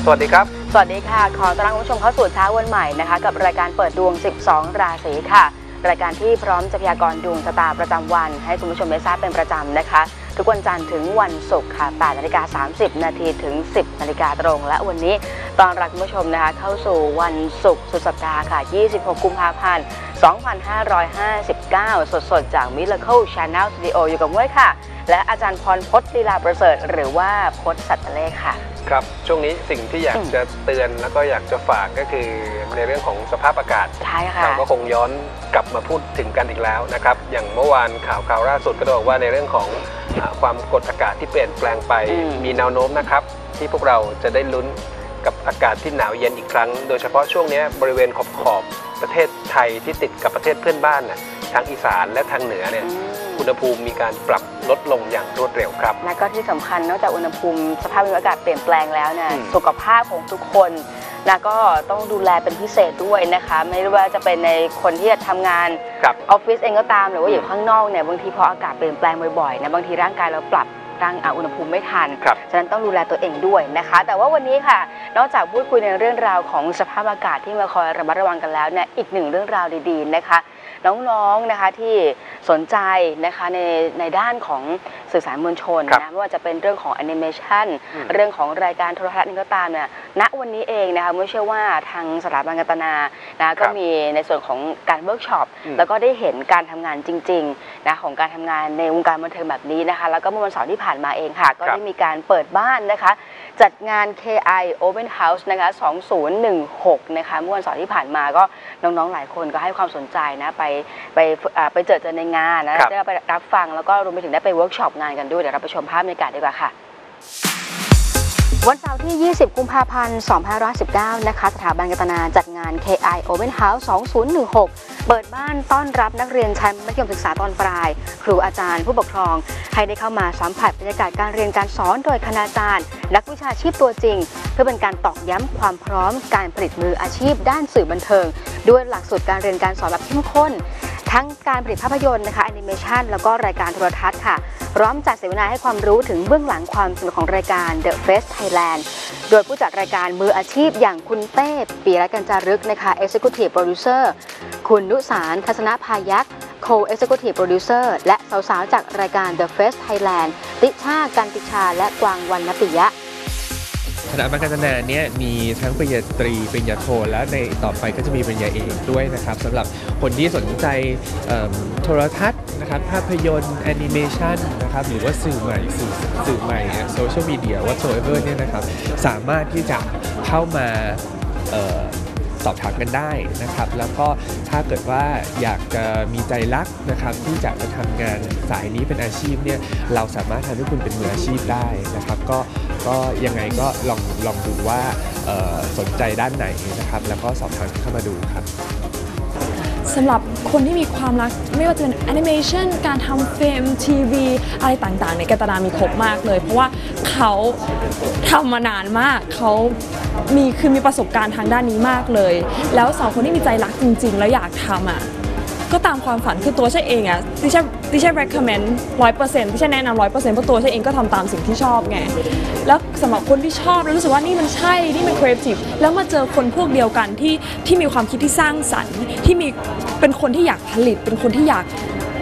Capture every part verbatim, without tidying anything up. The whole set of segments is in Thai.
วัสดีครับสวัสดีค่ะขอต้อนรับคุณผู้ชมเข้าสู่เช้าวันใหม่นะคะกับรายการเปิดดวงสิบสองราศีค่ะรายการที่พร้อมจะพยากรณ์ดวงชะตาประจำวันให้คุณผู้ชมได้ทราบเป็นประจำนะคะทุกวันจันทร์ถึงวันศุกร์ค่ะแปดนาฬิกาสามสิบนาทีถึงสิบนาฬิกาตรงและวันนี้ต้อนรับคุณผู้ชมนะคะเข้าสู่วันศุกร์สุดสัปดาห์ค่ะยี่สิบหกกุมภาพันธ์สองพันห้าร้อยห้าสิบเก้าสดๆจาก Miracle Channel Studio อยู่กับม้วยค่ะและอาจารย์พรพจน์ลีลาประเสริฐหรือว่าพจน์สัตเลขค่ะครับช่วงนี้สิ่งที่อยากจะเตือนแล้วก็อยากจะฝากก็คือในเรื่องของสภาพอากาศใช่ค่ะเราก็คงย้อนกลับมาพูดถึงกันอีกแล้วนะครับอย่างเมื่อวานข่าวข่าวล่าสุดก็บอกว่าในเรื่องของความกดอากาศที่เปลี่ยนแปลงไปมีแนวโน้มนะครับที่พวกเราจะได้ลุ้นกับอากาศที่หนาวเย็นอีกครั้งโดยเฉพาะช่วงนี้บริเวณขอบขอบประเทศไทยที่ติดกับประเทศเพื่อนบ้านนะทางอีสานและทางเหนือเนี่ยอุณหภูมิมีการปรับลดลงอย่างรวดเร็วครับและก็ที่สำคัญนอกจากอุณหภูมิสภาพอากาศเปลี่ยนแปลงแล้วเนี่ยสุขภาพของทุกคนนะก็ต้องดูแลเป็นพิเศษด้วยนะคะไม่ว่าจะเป็นในคนที่จะทำงานออฟฟิศเองก็ตามหรือว่าอยู่ข้างนอกเนี่ยบางทีพออากาศเปลี่ยนแปลงบ่อยๆนะบางทีร่างกายเราปรับร่างอุณหภูมิไม่ทันฉะนั้นต้องดูแลตัวเองด้วยนะคะแต่ว่าวันนี้ค่ะนอกจากพูดคุยในเรื่องราวของสภาพอากาศที่มาคอยระมัดระวังกันแล้วเนี่ยอีกหนึ่งเรื่องราวดีๆนะคะน้องๆนะคะที่สนใจนะคะในในด้านของสื่อสารมวลชนนะไม่ว่าจะเป็นเรื่องของแอนิเมชันเรื่องของรายการโทรทัศน์นี่ก็ตามเนี่ยณวันนี้เองนะคะไม่เชื่อว่าทางสถาบันการตนานะก็มีในส่วนของการเวิร์กช็อปแล้วก็ได้เห็นการทำงานจริงๆนะของการทำงานในวงการบันเทิงแบบนี้นะคะแล้วก็เมื่อวันเสาร์ที่ผ่านมาเองค่ะก็ได้มีการเปิดบ้านนะคะจัดงาน เค ไอ Open House นะคะสองพันสิบหกนะคะเมื่อวันเสาร์ที่ผ่านมาก็น้องๆหลายคนก็ให้ความสนใจนะไปไปไปเจอเจอในงานนะได้ไปรับฟังแล้วก็รวมไปถึงได้ไปเวิร์กช็อปงานกันด้วยเดี๋ยวเราไปชมภาพบรรยากาศดีกว่าค่ะวันเสาร์ที่ยี่สิบกุมภาพันธ์สองพันห้าร้อยสิบเก้านะคะสถาบันการตนาจัดงาน เค ไอ Open House สองพันสิบหกเปิดบ้านต้อนรับนักเรียนชั้นมัธยมศึกษาตอนปลายครูอาจารย์ผู้ปกครองให้ได้เข้ามาสัมผัสบรรยากาศการเรียนการสอนโดยคณาจารย์นักวิชาชีพตัวจริงเพื่อเป็นการตอกย้ำความพร้อมการผลิตมืออาชีพด้านสื่อบันเทิงด้วยหลักสูตรการเรียนการสอนแบบเข้มข้นทั้งการผลิตภาพยนตร์นะคะแอนิเมชันแล้วก็รายการโทรทัศน์ค่ะพร้อมจัดเสวนาให้ความรู้ถึงเบื้องหลังความสนุกของรายการ The Face Thailand โดยผู้จัดรายการมืออาชีพอย่างคุณเต้ปีระกัญจารึกนะคะ Executive Producer คุณนุสารทัศนพายักษ์ Co-Executive Producer และสาวๆจากรายการ The Face Thailand ติชากันติชาและกวางวรรณปิยะสถาบันการตนาเนี่ยมีทั้งปริญญาตรีปริญญาโทและในต่อไปก็จะมีปริญญาเอกด้วยนะครับสำหรับคนที่สนใจโทรทัศน์นะครับภาพยนตร์แอนิเมชันนะครับหรือว่าสื่อใหม่สื่อสื่อใหม่โซเชียลมีเดีย whatsoever เนี่ยนะครับสามารถที่จะเข้ามาสอบถามกันได้นะครับแล้วก็ถ้าเกิดว่าอยากจะมีใจรักนะครับที่จะมาทำงานสายนี้เป็นอาชีพเนี่ยเราสามารถทำให้คุณเป็นมืออาชีพได้นะครับก็ก็ยังไงก็ลองลองดูว่าสนใจด้านไหนนะครับแล้วก็สอบถามเข้ามาดูครับสำหรับคนที่มีความรักไม่ว่าจะเป็นแอนิเมชันการทำฟิล์มทีวีอะไรต่างๆในการตนามีครบมากเลยเพราะว่าเขาทำมานานมากเขามีคือมีประสบการณ์ทางด้านนี้มากเลยแล้วสองคนที่มีใจรักจริงๆแล้วอยากทำอ่ะก็ตามความฝันคือตัวฉันเองอ่ะที่ฉันที่ฉัน recommend ร้อยเปอร์เซ็นต์ที่ฉันแนะนำร้อยเปอร์เซ็นต์เพราะตัวฉันเองก็ทำตามสิ่งที่ชอบไงแล้วสำหรับคนที่ชอบแล้วรู้สึกว่านี่มันใช่นี่มัน creative แล้วมาเจอคนพวกเดียวกันที่ที่มีความคิดที่สร้างสรรค์ที่มีเป็นคนที่อยากผลิตเป็นคนที่อยาก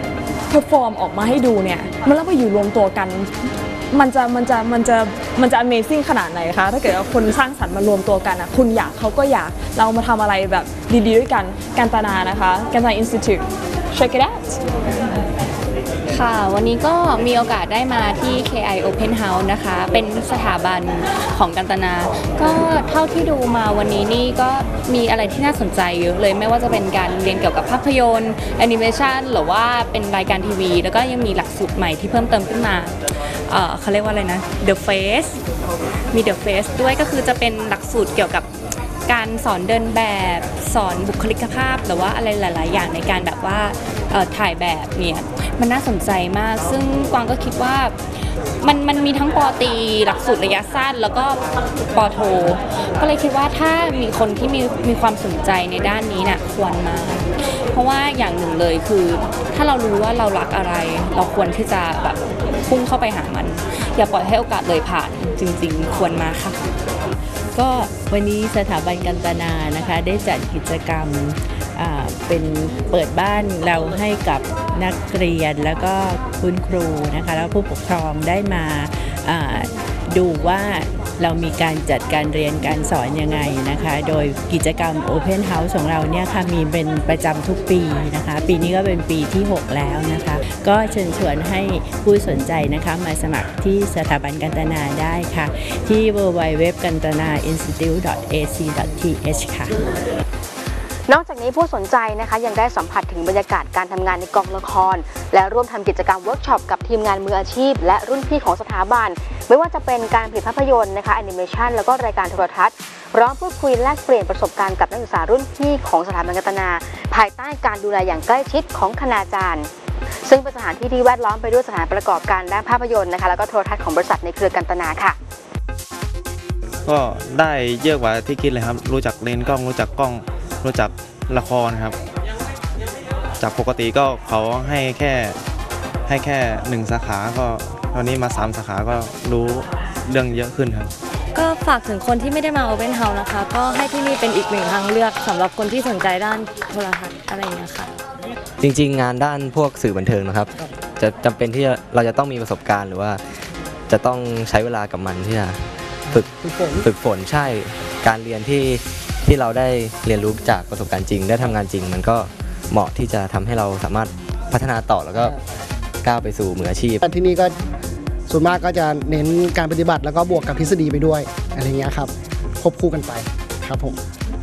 perform ออกมาให้ดูเนี่ยมันแล้วมาอยู่รวมตัวกันมันจะมันจะมันจะมันจะ amazing ขนาดไหนคะถ้าเกิดว่าคนสร้างสรรค์มารวมตัวกันนะคุณอยากเขาก็อยากเรามาทำอะไรแบบดีๆด้วยกันการตนานะคะการตนา Institute check it out ค่ะวันนี้ก็มีโอกาสได้มาที่ เค ไอ Open House นะคะเป็นสถาบันของกันตนาก็เท่าที่ดูมาวันนี้นี่ก็มีอะไรที่น่าสนใจเยอะเลยไม่ว่าจะเป็นการเรียนเกี่ยวกับภาพยนตร์แอนิเมชันหรือว่าเป็นรายการทีวีแล้วก็ยังมีหลักสูตรใหม่ที่เพิ่มเติมขึ้นมาเอ่อเขาเรียกว่าอะไรนะ The Face มี The Face ด้วยก็คือจะเป็นหลักสูตรเกี่ยวกับการสอนเดินแบบสอนบุคลิกภาพหรือว่าอะไรหลายๆอย่างในการแบบว่าถ่ายแบบเนี่ยมันน่าสนใจมากซึ่งกวางก็คิดว่ามันมันมีทั้งปอตรีหลักสูตรระยะสั้นแล้วก็ปอโทก็เลยคิดว่าถ้ามีคนที่มีมีความสนใจในด้านนี้น่ะควรมาเพราะว่าอย่างหนึ่งเลยคือถ้าเรารู้ว่าเรารักอะไรเราควรที่จะแบบพุ่งเข้าไปหามันอย่าปล่อยให้โอกาสเลยผ่านจริงๆควรมาค่ะก็วันนี้สถาบันกันตนานะคะได้จัดกิจกรรมเป็นเปิดบ้านเราให้กับนักเรียนแล้วก็คุณครูนะคะแล้วผู้ปกครองได้มาดูว่าเรามีการจัดการเรียนการสอนยังไงนะคะโดยกิจกรรม Open House ของเราเนี่ยค่ะมีเป็นประจำทุกปีนะคะปีนี้ก็เป็นปีที่หกแล้วนะคะก็เชิญชวนให้ผู้สนใจนะคะมาสมัครที่สถาบันกันตนาได้ค่ะที่ ดับเบิลยู ดับเบิลยู ดับเบิลยู ดอท กันตนา อินสติทิวต์ ดอท เอ ซี ดอท ที เอช ค่ะนอกจากนี้ผู้สนใจนะคะยังได้สัมผัสถึงบรรยากาศการทำงานในกองละครและร่วมทำกิจกรรมเวิร์กช็อปกับทีมงานมืออาชีพและรุ่นพี่ของสถาบันไม่ว่าจะเป็นการผลิตภาพยนตร์นะคะแอนิเมชันแล้วก็รายการโทรทัศน์พร้อมพูดคุยแลกเปลี่ยนประสบการณ์กับนักศึกษารุ่นพี่ของสถาบันกันตนาภายใต้การดูแลอย่างใกล้ชิดของคณาจารย์ซึ่งเป็นสถานที่ที่แวดล้อมไปด้วยสถานประกอบการด้านภาพยนตร์นะคะแล้วก็โทรทัศน์ของบริษัทในเครือกันตนาค่ะก็ได้เยอะกว่าที่คิดเลยครับรู้จักเลนส์กล้องรู้จักกล้องรู้จักละครครับจากปกติก็เขาให้แค่ให้แค่หนึ่งสาขาก็ตอนนี้มาสามสาขาก็รู้เรื่องเยอะขึ้นครับก็ฝากถึงคนที่ไม่ได้มา Open House นะคะก็ให้ที่นี่เป็นอีกหนึ่งทางเลือกสำหรับคนที่สนใจด้านโทรทัศน์อะไรอย่างเงี้ยค่ะจริงๆงานด้านพวกสื่อบันเทิงนะครับจะจำเป็นที่เราจะต้องมีประสบการณ์หรือว่าจะต้องใช้เวลากับมันที่จะฝึกฝึกฝนใช่การเรียนที่ที่เราได้เรียนรู้จากประสบการณ์จริงได้ทำงานจริงมันก็เหมาะที่จะทำให้เราสามารถพัฒนาต่อแล้วก็ก้าวไปสู่มืออาชีพที่นี่ก็ส่วนมากก็จะเน้นการปฏิบัติแล้วก็บวกกับทฤษฎีไปด้วยอะไรเงี้ยครับควบคู่กันไปครับผม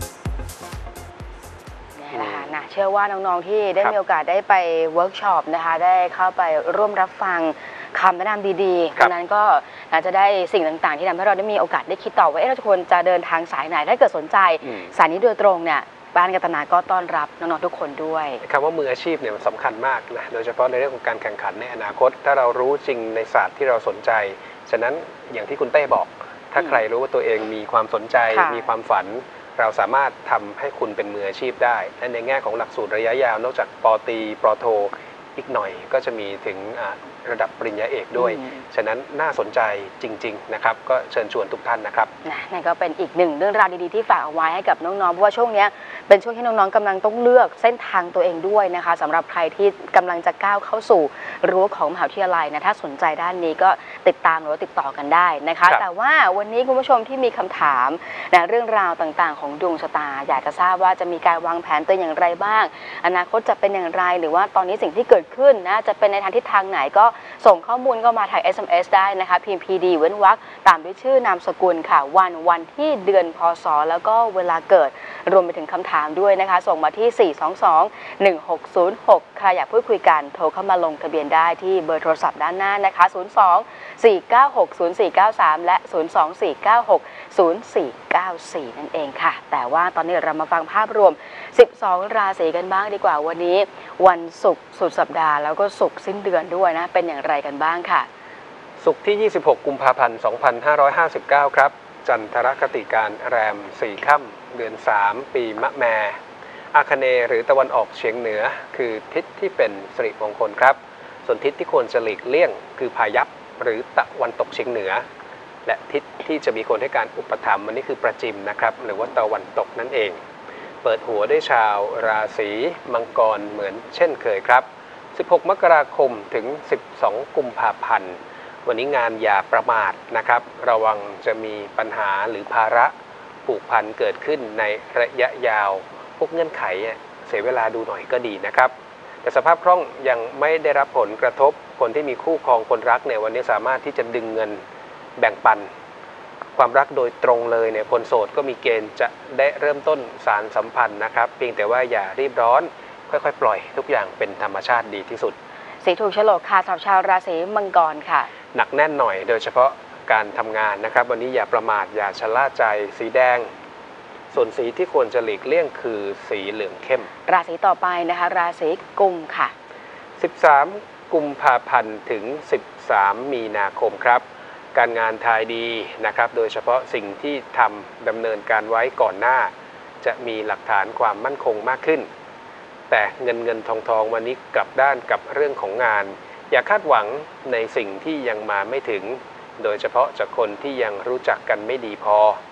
นี่นะคะนะเชื่อว่าน้องๆที่ได้มีโอกาสได้ไปเวิร์กช็อปนะคะได้เข้าไปร่วมรับฟังคำแนะนำดีๆเพราะนั้นก็อาจจะได้สิ่งต่างๆที่ทำให้เราได้มีโอกาสได้คิดต่อว่าเราควรจะเดินทางสายไหนถ้าเกิดสนใจสายนี้โดยตรงเนี่ยบ้านกันตนาก็ต้อนรับน้องๆทุกคนด้วยคำว่ามืออาชีพเนี่ยมันสำคัญมากนะโดยเฉพาะในเรื่องของการแข่งขันในอนาคตถ้าเรารู้จริงในศาสตร์ที่เราสนใจฉะนั้นอย่างที่คุณเต้บอกถ้าใครรู้ว่าตัวเองมีความสนใจมีความฝันเราสามารถทำให้คุณเป็นมืออาชีพได้และในแง่ของหลักสูตรระยะยาวนอกจากป.ตรีป.โทอีกหน่อยก็จะมีถึงระดับปริญญาเอกด้วยฉะนั้นน่าสนใจจริงๆนะครับก็เชิญชวนทุกท่านนะครับนั่นก็เป็นอีกหนึ่งเรื่องราวดีๆที่ฝากเอาไว้ให้กับน้องๆเพราะว่าช่วงนี้เป็นช่วงที่น้องๆกำลังต้องเลือกเส้นทางตัวเองด้วยนะคะสำหรับใครที่กำลังจะก้าวเข้าสู่รั้วของมหาวิทยาลัยนะถ้าสนใจด้านนี้ก็ติดตามหรือติดต่อกันได้นะคะแต่ว่าวันนี้คุณผู้ชมที่มีคำถามนะเรื่องราวต่างๆของดวงชะตาอยากจะทราบว่าจะมีการวางแผนตัวอย่างไรบ้างอนาคตจะเป็นอย่างไรหรือว่าตอนนี้สิ่งที่เกิดขึ้นนะจะเป็นในทางทิศทางไหนก็ส่งข้อมูลก็มาทาง เอส เอ็ม เอส ได้นะคะพิมพ์ พี ดี เว้นวรรคตามด้วยชื่อนามสกุลค่ะวันวันที่เดือนพศแล้วก็เวลาเกิดรวมไปถึงคำถามด้วยนะคะส่งมาที่สี่ สอง สอง หนึ่ง หก ศูนย์ หกใครอยากพูดคุยกันโทรเข้ามาลงทะเบียนได้ที่เบอร์โทรศัพท์ด้านหน้านะคะศูนย์ สอง สี่ เก้า หก ศูนย์ สี่ เก้า สามและศูนย์ สอง สี่ เก้า หก ศูนย์ สี่ เก้า สี่นั่นเองค่ะแต่ว่าตอนนี้เรามาฟังภาพรวมสิบสองราศีกันบ้างดีกว่าวันนี้วันศุกร์สุดสัปดาห์แล้วก็ศุกร์สิ้นเดือนด้วยนะเป็นอย่างไรกันบ้างค่ะศุกร์ที่ยี่สิบหกกุมภาพันธ์สองพันห้าร้อยห้าสิบเก้าครับจันทรคติการแรมสี่ค่ำเดือนสามปีมะแม่อาคเนย์หรือตะวันออกเฉียงเหนือคือทิศที่เป็นสิริมงคลครับส่วนทิศที่ควรจะหลีกเลี่ยงคือพายัพหรือตะวันตกเฉียงเหนือและทิศที่จะมีคนให้การอุปถัมภ์มันนี่คือประจิมนะครับหรือว่าตะวันตกนั่นเองเปิดหัวด้วยชาวราศีมังกรเหมือนเช่นเคยครับสิบหกมกราคมถึงสิบสองกุมภาพันธ์วันนี้งานอย่าประมาทนะครับระวังจะมีปัญหาหรือภาระผูกพันเกิดขึ้นในระยะยาวพวกเงื่อนไขเสียเวลาดูหน่อยก็ดีนะครับแต่สภาพคล่องยังไม่ได้รับผลกระทบคนที่มีคู่ครองคนรักเนี่ยวันนี้สามารถที่จะดึงเงินแบ่งปันความรักโดยตรงเลยเนี่ยคนโสดก็มีเกณฑ์จะได้เริ่มต้นสารสัมพันธ์นะครับเพียงแต่ว่าอย่ารีบร้อนค่อยๆปล่อยทุกอย่างเป็นธรรมชาติดีที่สุดสีถูกโฉลกค่ะสำหรับชาวราศีมังกรค่ะหนักแน่นหน่อยโดยเฉพาะการทำงานนะครับวันนี้อย่าประมาทอย่าชะล่าใจสีแดงส่วนสีที่ควรจะหลีกเลี่ยงคือสีเหลืองเข้มราศีต่อไปนะคะราศีกุมค่ะสิบสามกุมภาพันธ์ถึงสิบสามมีนาคมครับการงานทายดีนะครับโดยเฉพาะสิ่งที่ทำดำเนินการไว้ก่อนหน้าจะมีหลักฐานความมั่นคงมากขึ้นแต่เงินเงินทองทองวันนี้กลับด้านกับเรื่องของงานอย่าคาดหวังในสิ่งที่ยังมาไม่ถึงโดยเฉพาะจากคนที่ยังรู้จักกันไม่ดีพอ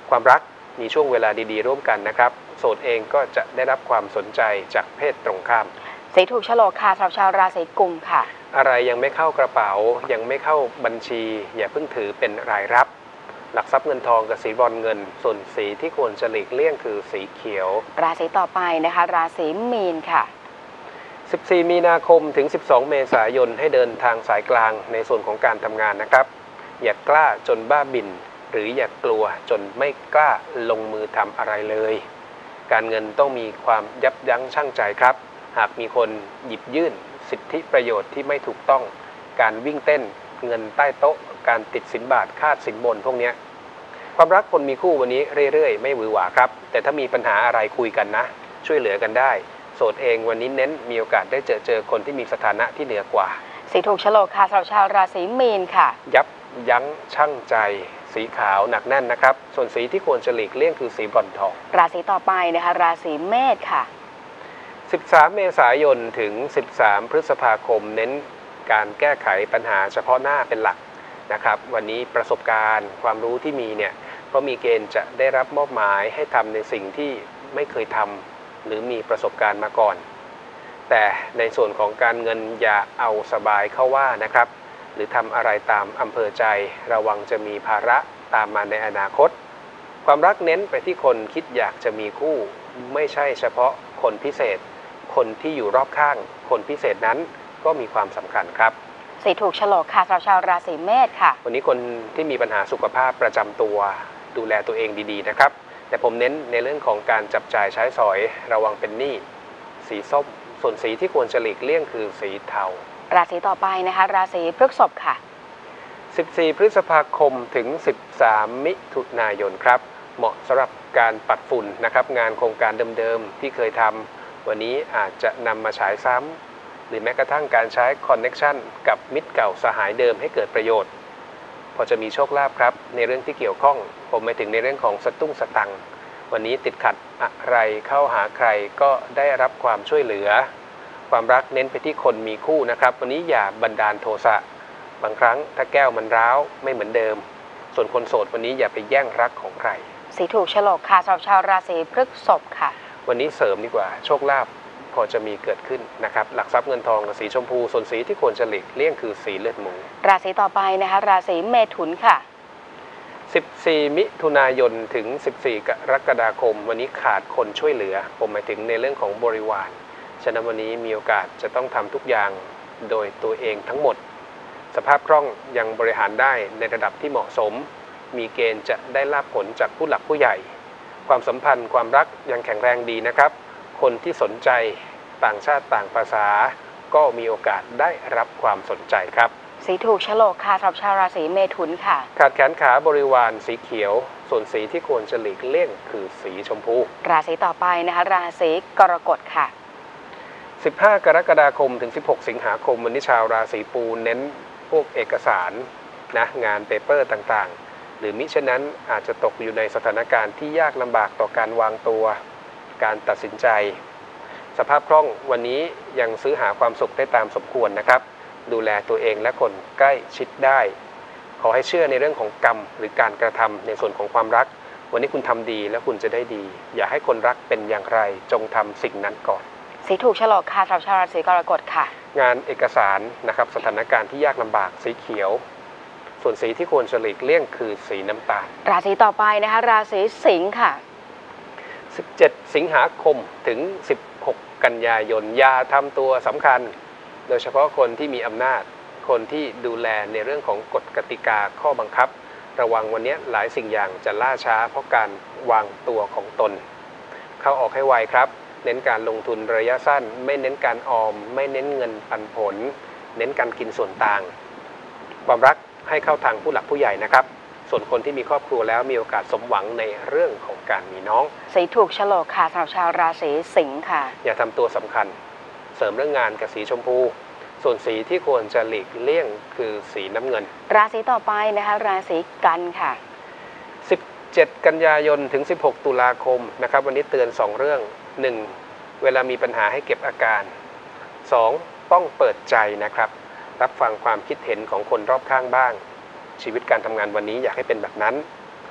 ความรักมีช่วงเวลาดีๆร่วมกันนะครับโสดเองก็จะได้รับความสนใจจากเพศตรงข้ามสีถูกโฉลกค่ะสำหรับชาวราศีกุมค่ะอะไรยังไม่เข้ากระเป๋ายังไม่เข้าบัญชีอย่าเพิ่งถือเป็นรายรับหลักทรัพย์เงินทองกับสีบอลเงินส่วนสีที่ควรจะหลีกเลี่ยงคือสีเขียวราศีต่อไปนะคะราศีมีนค่ะสิบสี่มีนาคมถึงสิบสองเมษายนให้เดินทางสายกลางในส่วนของการทำงานนะครับอย่ากล้าจนบ้าบิ่นหรืออย่ากลัวจนไม่กล้าลงมือทำอะไรเลยการเงินต้องมีความยับยั้งชั่งใจครับหากมีคนหยิบยื่นสิทธิประโยชน์ที่ไม่ถูกต้องการวิ่งเต้นเงินใต้โต๊ะการติดสินบาทคาดสินบนพวกนี้ความรักคนมีคู่วันนี้เรื่อยๆไม่หวือหวาครับแต่ถ้ามีปัญหาอะไรคุยกันนะช่วยเหลือกันได้โสดเองวันนี้เน้นมีโอกาสได้เจอเจอคนที่มีสถานะที่เหนือกว่าสีถูกโฉลกค่ะสำหรับชาวราศีมีนค่ะยับยั้งชั่งใจสีขาวหนักแน่นนะครับส่วนสีที่ควรจะหลีกเลี่ยงคือสีบรอนซ์ทองราศีต่อไปนะคะราศีเมษค่ะสิบสามเมษายนถึงสิบสามพฤษภาคมเน้นการแก้ไขปัญหาเฉพาะหน้าเป็นหลักนะครับวันนี้ประสบการณ์ความรู้ที่มีเนี่ยก็มีเกณฑ์จะได้รับมอบหมายให้ทำในสิ่งที่ไม่เคยทำหรือมีประสบการณ์มาก่อนแต่ในส่วนของการเงินอย่าเอาสบายเข้าว่านะครับหรือทำอะไรตามอำเภอใจระวังจะมีภาระตามมาในอนาคตความรักเน้นไปที่คนคิดอยากจะมีคู่ไม่ใช่เฉพาะคนพิเศษคนที่อยู่รอบข้างคนพิเศษนั้นก็มีความสำคัญครับสีถูกโฉลกค่ะสำหรับชาวราศีเมษค่ะวันนี้คนที่มีปัญหาสุขภาพประจำตัวดูแลตัวเองดีๆนะครับแต่ผมเน้นในเรื่องของการจับจ่ายใช้สอยระวังเป็นหนี้สีส้มส่วนสีที่ควรจะหลีกเลี่ยงคือสีเทาราศีต่อไปนะคะราศีพฤษภค่ะสิบสี่พฤษภาคมถึงสิบสามมิถุนายนครับเหมาะสำหรับการปัดฝุ่นนะครับงานโครงการเดิมๆที่เคยทำวันนี้อาจจะนำมาฉายซ้ำหรือแม้กระทั่งการใช้คอนเน็กชันกับมิตรเก่าสหายเดิมให้เกิดประโยชน์พอจะมีโชคลาภครับในเรื่องที่เกี่ยวข้องผมหมายถึงในเรื่องของสตุ้งสตังค์วันนี้ติดขัดอะไรเข้าหาใครก็ได้รับความช่วยเหลือความรักเน้นไปที่คนมีคู่นะครับวันนี้อย่าบันดาลโทสะบางครั้งถ้าแก้วมันร้าวไม่เหมือนเดิมส่วนคนโสดวันนี้อย่าไปแย่งรักของใครสีถูกโฉลกค่ะสำหรับชาวราศีพฤษภค่ะวันนี้เสริมดีกว่าโชคลาภพอจะมีเกิดขึ้นนะครับหลักทรัพย์เงินทองกับสีชมพูส่วนสีที่ควรจะหลีกเลี่ยงคือสีเลือดหมูราศีต่อไปนะคะราศีเมถุนค่ะสิบสี่มิถุนายนถึงสิบสี่กรกฎาคมวันนี้ขาดคนช่วยเหลือผมหมายถึงในเรื่องของบริวารฉะนั้นวันนี้มีโอกาสจะต้องทำทุกอย่างโดยตัวเองทั้งหมดสภาพคล่องยังบริหารได้ในระดับที่เหมาะสมมีเกณฑ์จะได้รับผลจากผู้หลักผู้ใหญ่ความสัมพันธ์ความรักยังแข็งแรงดีนะครับคนที่สนใจต่างชาติต่างภาษาก็มีโอกาสได้รับความสนใจครับสีถูกโฉลกค่ะสำหรับชาวราศีเมถุนค่ะขาดแขนขาบริวารสีเขียวส่วนสีที่ควรจะหลีกเลี่ยงคือสีชมพูราศีต่อไปนะคะราศีกรกฎค่ะสิบห้ากรกฎาคมถึงสิบหกสิงหาคมวันนี้ชาวราศีปูเน้นพวกเอกสารนะงานเปเปอร์ต่างๆหรือมิฉะนั้นอาจจะตกอยู่ในสถานการณ์ที่ยากลำบากต่อการวางตัวการตัดสินใจสภาพคล่องวันนี้ยังซื้อหาความสุขได้ตามสมควรนะครับดูแลตัวเองและคนใกล้ชิดได้ขอให้เชื่อในเรื่องของกรรมหรือการกระทำในส่วนของความรักวันนี้คุณทำดีแล้วคุณจะได้ดีอย่าให้คนรักเป็นอย่างไรจงทำสิ่งนั้นก่อนสีถูกโฉลกค่ะสำหรับชาวราศีกรกฎค่ะงานเอกสารนะครับสถานการณ์ที่ยากลำบากสีเขียวส่วนสีที่ควรจะหลีกเลี่ยงคือสีน้ำตาลราศีต่อไปนะคะราศีสิงค์ค่ะสิบเจ็ดสิงหาคมถึงสิบหกกันยายนอย่าทำตัวสำคัญโดยเฉพาะคนที่มีอำนาจคนที่ดูแลในเรื่องของกฎกติกาข้อบังคับระวังวันนี้หลายสิ่งอย่างจะล่าช้าเพราะการวางตัวของตนเข้าออกให้ไวครับเน้นการลงทุนระยะสั้นไม่เน้นการออมไม่เน้นเงินปันผลเน้นการกินส่วนต่างความรักให้เข้าทางผู้หลักผู้ใหญ่นะครับส่วนคนที่มีครอบครัวแล้วมีโอกาสสมหวังในเรื่องของการมีน้องสีถูกโฉลกค่ะสำหรับชาวราศีสิงค์ค่ะอย่าทำตัวสำคัญเสริมเรื่องงานกับสีชมพูส่วนสีที่ควรจะหลีกเลี่ยงคือสีน้ำเงินราศีต่อไปนะคะราศีกันค่ะสิบเจ็ดกันยายนถึงสิบหกตุลาคมนะครับวันนี้เตือนสองเรื่องหนึ่งเวลามีปัญหาให้เก็บอาการสองต้องเปิดใจนะครับรับฟังความคิดเห็นของคนรอบข้างบ้างชีวิตการทำงานวันนี้อยากให้เป็นแบบนั้น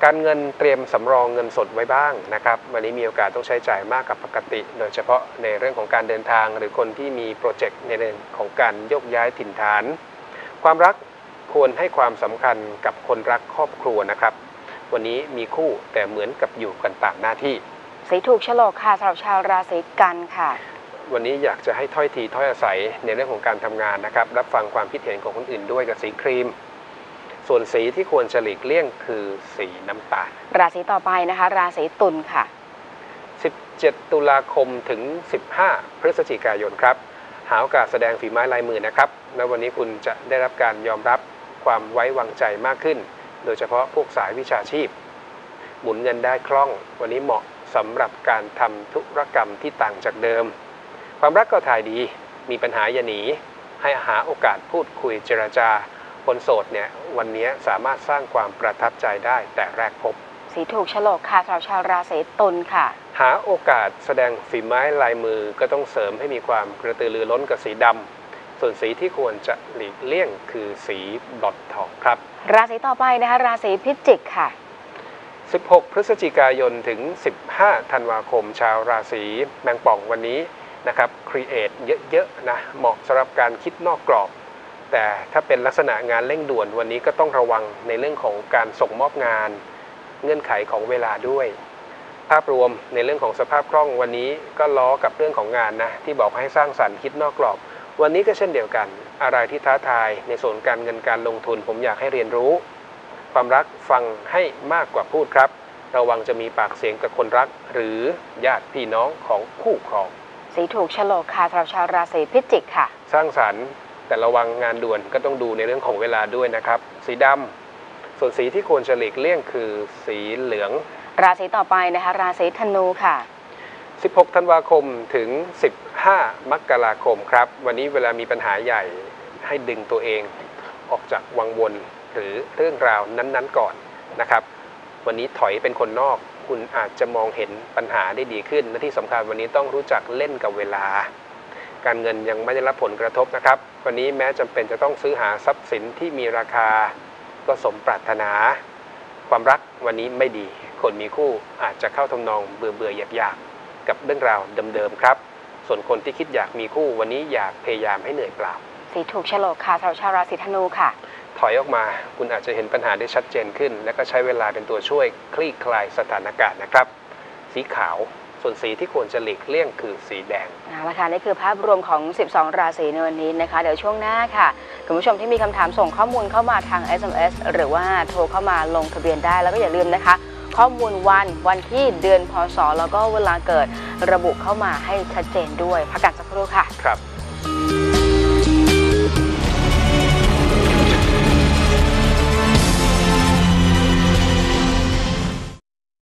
การเงินเตรียมสำรองเงินสดไว้บ้างนะครับวันนี้มีโอกาสต้องใช้จ่ายมากกว่าปกติโดยเฉพาะในเรื่องของการเดินทางหรือคนที่มีโปรเจกต์ในเรื่องของการโยกย้ายถิ่นฐานความรักควรให้ความสำคัญกับคนรักครอบครัวนะครับวันนี้มีคู่แต่เหมือนกับอยู่กันตามหน้าที่สีถูกโฉลกค่ะสำหรับชาวราศีกันค่ะวันนี้อยากจะให้ถ้อยทีถ้อยอาศัยในเรื่องของการทำงานนะครับรับฟังความคิดเห็นของคนอื่นด้วยกับสีครีมส่วนสีที่ควรจะหลีกเลี่ยงคือสีน้ำตาลราศีต่อไปนะคะราศีตุลค่ะสิบเจ็ดตุลาคมถึงสิบห้าพฤศจิกายนครับหาโอกาสแสดงฝีไม้ลายมือนะครับและวันนี้คุณจะได้รับการยอมรับความไว้วางใจมากขึ้นโดยเฉพาะพวกสายวิชาชีพหมุนเงินได้คล่องวันนี้เหมาะสำหรับการทำธุรกรรมที่ต่างจากเดิมความรักก็ถ่ายดีมีปัญหาอย่าหนีให้หาโอกาสพูดคุยเจรจาคนโสดเนี่ยวันนี้สามารถสร้างความประทับใจได้แต่แรกพบสีถูกโฉลกค่ะสำหรับชาวราศีตุลค่ะหาโอกาสแสดงฝีไม้ลายมือก็ต้องเสริมให้มีความกระตือรือร้นกับสีดำส่วนสีที่ควรจะหลีกเลี่ยงคือสีบลอดทองครับราศีต่อไปนะคะราศีพิจิกค่ะสิบหกพฤศจิกายนถึงสิบห้าธันวาคมชาวราศีแมงป่องวันนี้นะครับครีเอทเยอะๆนะเหมาะสำหรับการคิดนอกกรอบแต่ถ้าเป็นลักษณะงานเร่งด่วนวันนี้ก็ต้องระวังในเรื่องของการส่งมอบงานเงื่อนไขของเวลาด้วยภาพรวมในเรื่องของสภาพคล่องวันนี้ก็ล้อกับเรื่องของงานนะที่บอกให้สร้างสรรค์คิดนอกกรอบวันนี้ก็เช่นเดียวกันอะไรที่ท้าทายในส่วนการเงินการลงทุนผมอยากให้เรียนรู้ความรักฟังให้มากกว่าพูดครับระวังจะมีปากเสียงกับคนรักหรือญาติพี่น้องของคู่ครองสีถูกโฉลกค่ะสำหรับชาวราศีพิจิกค่ะสร้างสรรค์แต่ระวังงานด่วนก็ต้องดูในเรื่องของเวลาด้วยนะครับสีดำส่วนสีที่ควรจะหลีกเลี่ยงคือสีเหลืองราศีต่อไปนะคะราศีธนูค่ะสิบหกธันวาคมถึงสิบห้ามกราคมครับวันนี้เวลามีปัญหาใหญ่ให้ดึงตัวเองออกจากวังวนหรือเรื่องราวนั้นๆก่อนนะครับวันนี้ถอยเป็นคนนอกคุณอาจจะมองเห็นปัญหาได้ดีขึ้นและที่สำคัญวันนี้ต้องรู้จักเล่นกับเวลาการเงินยังไม่ได้รับผลกระทบนะครับวันนี้แม้จำเป็นจะต้องซื้อหาทรัพย์สินที่มีราคาก็สมปรารถนาความรักวันนี้ไม่ดีคนมีคู่อาจจะเข้าทำนองเบื่อเบื่ออยากอยากกับเรื่องราวเดิมๆครับส่วนคนที่คิดอยากมีคู่วันนี้อยากพยายามให้เหนื่อยเปล่าสีถูกโฉลกค่ะสำหรับชาวราศีธนูค่ะถอยออกมาคุณอาจจะเห็นปัญหาได้ชัดเจนขึ้นและก็ใช้เวลาเป็นตัวช่วยคลี่คลายสถานการณ์นะครับสีขาวส่วนสีที่ควรจะหลีกเลี่ยงคือสีแดงเอาละค่ะนี่คือภาพรวมของสิบสองราศีในวันนี้นะคะเดี๋ยวช่วงหน้าค่ะคุณผู้ชมที่มีคำถามส่งข้อมูลเข้ามาทาง เอส เอ็ม เอส หรือว่าโทรเข้ามาลงทะเบียนได้แล้วก็อย่าลืมนะคะข้อมูลวันวันที่เดือนพศแล้วก็เวลาเกิดระบุเข้ามาให้ชัดเจนด้วยพักกันสักครู่ค่ะครับ